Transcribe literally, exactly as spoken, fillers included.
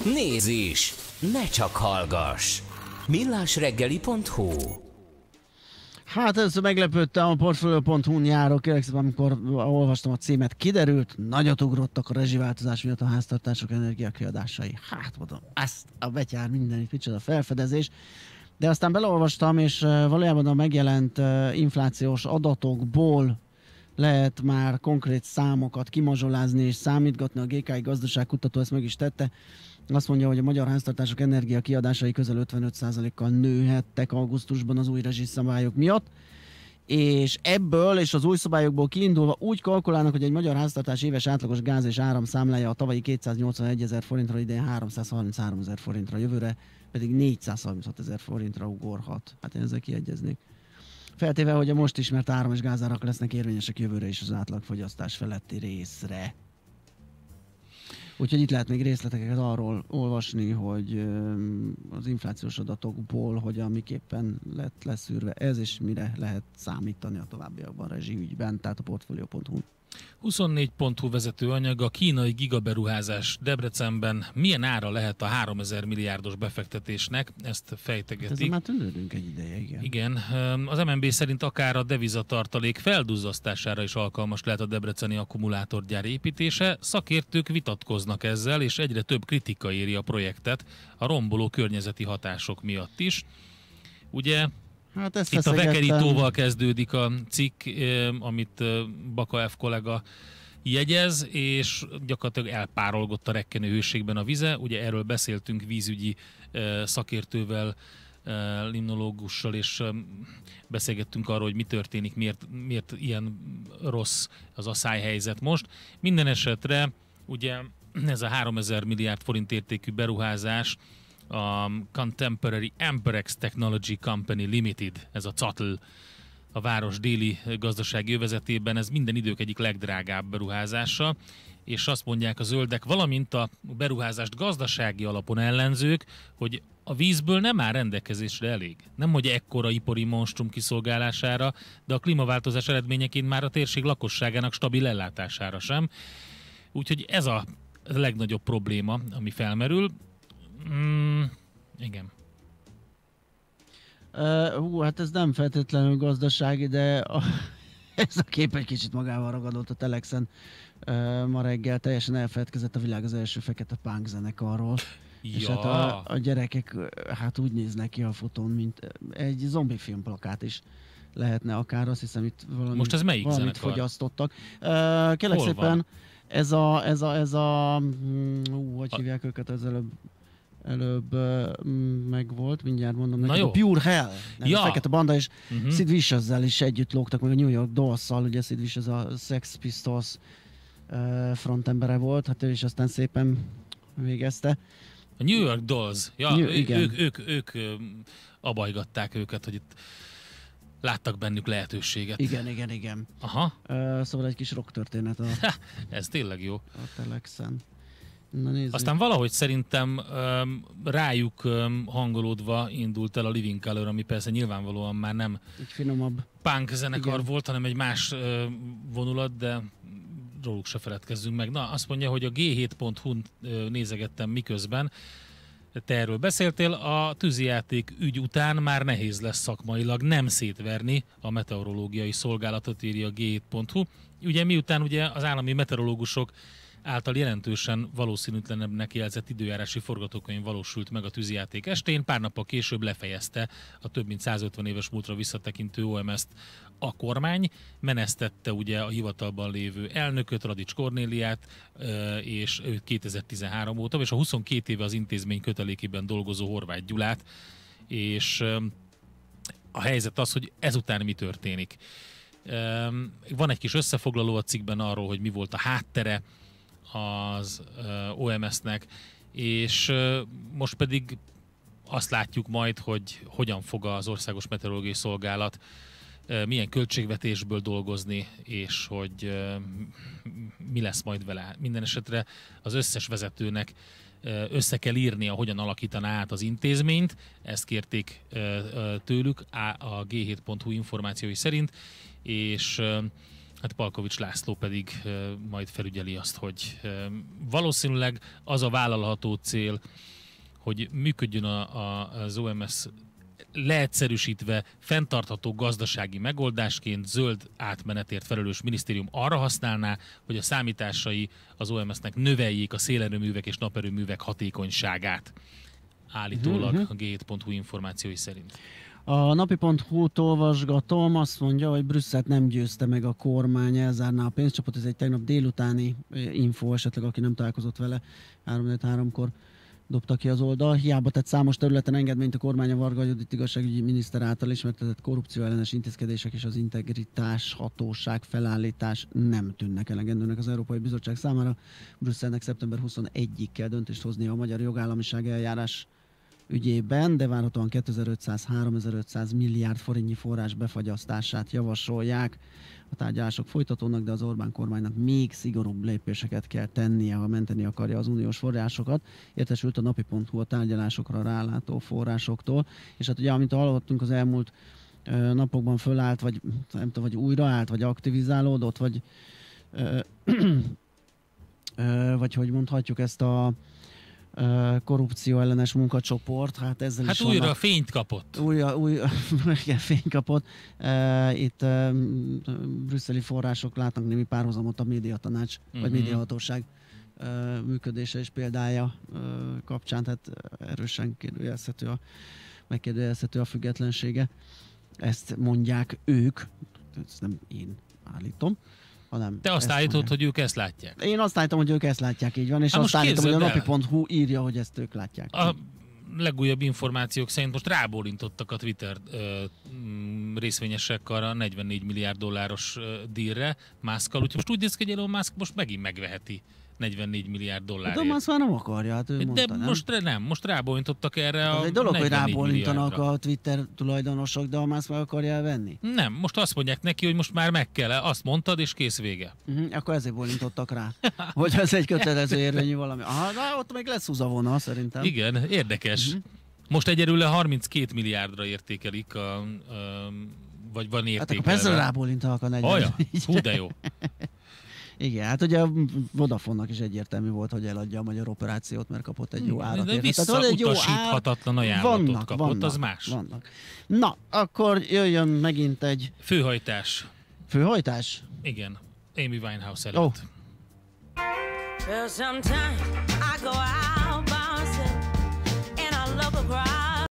Nézz is! Ne csak hallgass! millásreggeli pont hu. Hát először meglepődtem a portfolio pont hu-n járó, kérlek szépen, amikor olvastam a címet, kiderült, nagyot ugrottak a rezsiváltozás miatt a háztartások energiakiadásai. Hát mondom, ezt a betyár mindenit, micsoda felfedezés. De aztán beleolvastam, és valójában a megjelent inflációs adatokból lehet már konkrét számokat kimazsolázni és számítgatni. A gé ká i gazdaságkutató ezt meg is tette. Azt mondja, hogy a magyar háztartások energiakiadásai közel ötvenöt százalékkal nőhettek augusztusban az új rezsiszabályok miatt, és ebből és az új szabályokból kiindulva úgy kalkulálnak, hogy egy magyar háztartás éves átlagos gáz és áram számlája a tavalyi kétszáznyolcvanegy ezer forintra, idén háromszázharminchárom ezer forintra, jövőre pedig négyszázharminchat ezer forintra ugorhat. Hát én ezzel kiegyeznék. Feltéve, hogy a most ismert áram- és gázárak lesznek érvényesek jövőre is az átlagfogyasztás feletti részre. Úgyhogy itt lehet még részleteket arról olvasni, hogy az inflációs adatokból hogyan, miképpen lett leszűrve ez, és mire lehet számítani a továbbiakban rezsiügyben, tehát a portfolio pont hu. huszonnégy pont hu vezető anyag, a kínai gigaberuházás Debrecenben milyen ára lehet a háromezer milliárdos befektetésnek, ezt fejtegetik. Ezzel már tűnődünk egy ideje, igen. Igen, az em en bé szerint akár a devizatartalék felduzzasztására is alkalmas lehet a debreceni akkumulátorgyár építése. Szakértők vitatkoznak ezzel, és egyre több kritika éri a projektet a romboló környezeti hatások miatt is. Ugye Hát ezt itt a feszegettem. vekerítóval kezdődik a cikk, amit Baka F. kollega jegyez, és gyakorlatilag elpárolgott a rekkenő hőségben a vize. Ugye erről beszéltünk vízügyi szakértővel, limnológussal, és beszélgettünk arról, hogy mi történik, miért, miért ilyen rossz az asszályhelyzet most. Minden esetre ugye ez a háromezer milliárd forint értékű beruházás a Contemporary Amperex Technology Company Limited, ez a cé á té el, a város déli gazdasági övezetében, ez minden idők egyik legdrágább beruházása, és azt mondják a zöldek, valamint a beruházást gazdasági alapon ellenzők, hogy a vízből nem áll rendelkezésre elég. Nem, hogy ekkora ipari monstrum kiszolgálására, de a klímaváltozás eredményeként már a térség lakosságának stabil ellátására sem. Úgyhogy ez a legnagyobb probléma, ami felmerül. Mm, igen. Uh, hú, hát ez nem feltétlenül gazdasági, de a, ez a kép egy kicsit magával ragadott a Telexen. Uh, ma reggel teljesen elfeledkezett a világ az első fekete punk zenekarról. Ja. És hát a, a gyerekek hát úgy néznek ki a fotón, mint egy zombi filmplakát is lehetne akár, azt hiszem itt valami, most ez melyik valamit zenekar? fogyasztottak. Uh, kérlek Hol szépen, van? ez a, ez a, ez a, ú, hogy hívják a... őket, az előbb előbb uh, megvolt, mindjárt mondom neked, a Pure Hell, ja. A fekete banda, és uh-huh. Sid Viciouszel is együtt lógtak, meg a New York Dolls-szal, ugye Sid Vicious a Sex Pistols uh, frontembere volt, hát ő is aztán szépen végezte. A New York Dolls, ja, New, ő, igen. ők, ők, ők, ők abajgatták őket, hogy itt láttak bennük lehetőséget. Igen, igen, igen. Aha. Uh, szóval egy kis rock történet a, ez tényleg jó. A Telexen. Na, nézzük. Aztán valahogy szerintem um, rájuk um, hangolódva indult el a Living Colour, ami persze nyilvánvalóan már nem egy finomabb punk zenekar igen. volt, hanem egy más uh, vonulat, de róluk se feledkezzünk meg. Na, azt mondja, hogy a gé hét pont hu-n uh, nézegettem miközben, te erről beszéltél, a tűzijáték ügy után már nehéz lesz szakmailag nem szétverni a meteorológiai szolgálatot, írja a gé hét pont hu. Ugye miután ugye az állami meteorológusok által jelentősen valószínűtlenebbnek jelzett időjárási forgatókönyv valósult meg a tűzijáték estén, pár nappal később lefejezte a több mint százötven éves múltra visszatekintő o em ezt a kormány, menesztette ugye a hivatalban lévő elnököt, Radics Kornéliát, és őt kétezer-tizenhárom óta, és a huszonkét éve az intézmény kötelékében dolgozó Horváth Gyulát, és a helyzet az, hogy ezután mi történik. Van egy kis összefoglaló a cikkben arról, hogy mi volt a háttere az o em es-nek, és most pedig azt látjuk majd, hogy hogyan fog az Országos Meteorológiai Szolgálat milyen költségvetésből dolgozni, és hogy mi lesz majd vele. Minden esetre az összes vezetőnek össze kell írnia, hogyan alakítaná át az intézményt, ezt kérték tőlük a gé hét pont hu információi szerint, és Hát Palkovics László pedig e, majd felügyeli azt, hogy e, valószínűleg az a vállalható cél, hogy működjön a, a, az o em es leegyszerűsítve fenntartható gazdasági megoldásként zöld átmenetért felelős minisztérium arra használná, hogy a számításai az o em es-nek növeljék a szélerőművek és naperőművek hatékonyságát. Állítólag uh-huh. a gé hét pont hu információi szerint. A napi pont hu-t olvasgatom, azt mondja, hogy Brüsszelt nem győzte meg a kormány, elzárná a pénzcsapot. Ez egy tegnap délutáni info, esetleg aki nem találkozott vele, három háromkor dobta ki az oldal. Hiába tett számos területen engedményt a kormány a Varga Judit igazságügyi miniszter által ismertetett korrupció ellenes intézkedések és az integritás hatóság felállítás nem tűnnek elegendőnek az Európai Bizottság számára. Brüsszelnek szeptember huszonegyedikéig kell döntést hoznia a magyar jogállamiság eljárás ügyében, de várhatóan kétezer-ötszáz-háromezer-ötszáz milliárd forintnyi forrás befagyasztását javasolják. A tárgyalások folytatódnak, de az Orbán kormánynak még szigorúbb lépéseket kell tennie, ha menteni akarja az uniós forrásokat. Értesült a napi pont hu a tárgyalásokra rálátó forrásoktól, és hát ugye, amit hallottunk az elmúlt ö, napokban fölállt, vagy nem tudom, vagy újraállt, vagy aktivizálódott, vagy ö, ö, vagy hogy mondhatjuk ezt a korrupció ellenes munkacsoport, hát ezzel hát is újra vannak, fényt kapott. Újra, újra igen, fényt kapott. Uh, itt uh, brüsszeli források látnak némi párhuzamot a médiatanács, uh-huh. vagy médiahatóság uh, működése és példája uh, kapcsán, tehát erősen kérdőjelezhető a, megkérdőjelezhető a függetlensége. Ezt mondják ők, ezt nem én állítom. Hanem Te azt állítod, mondják. Hogy ők ezt látják. Én azt állítom, hogy ők ezt látják, így van, és hát azt állítom, hogy a napi el. pont hu írja, hogy ezt ők látják. A legújabb információk szerint most rábólintottak a Twitter ö, részvényesek arra negyvennégy milliárd dolláros ö, dílre Muskkal, úgyhogy most úgy néz ki, hogy Elon Musk most megint megveheti negyvennégy milliárd dollárért. De Musk már nem akarja, hát ő De mondta, nem? most nem, most rábólintottak erre a az egy dolog, hogy rábólintanak milliárdra. a Twitter tulajdonosok, de a Musk meg akarja elvenni. Nem, most azt mondják neki, hogy most már meg kell, azt mondtad, és kész vége. Uh-huh, akkor ezért bólintottak rá. Hogy ez egy kötelező érvényű valami. Aha, na, ott még lesz húzavona, szerintem. Igen, érdekes. Uh-huh. Most egyelőre harminckét milliárdra értékelik, a, a, vagy van értékelve. Hát akkor persze rábólintanak a negyven. Aja, hú de jó. Igen, hát ugye a Vodafone-nak is egyértelmű volt, hogy eladja a magyar operációt, mert kapott egy jó árat. De visszautasíthatatlan ajánlatot vannak, kapott, vannak, az más. Vannak. Na, akkor jöjjön megint egy... Főhajtás. Főhajtás? Igen, Amy Winehouse előtt. Oh. Well, sometimes I go out